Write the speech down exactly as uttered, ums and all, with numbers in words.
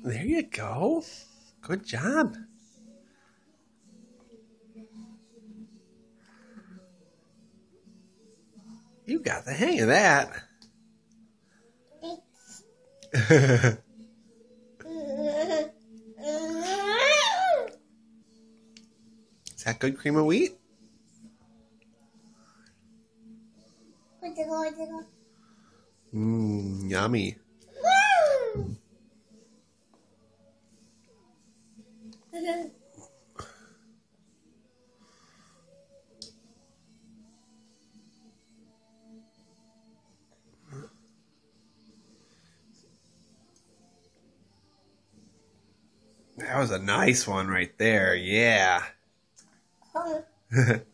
There you go. Good job. You got the hang of that. Is that good cream of wheat? Mmm, yummy. That was a nice one right there. Yeah.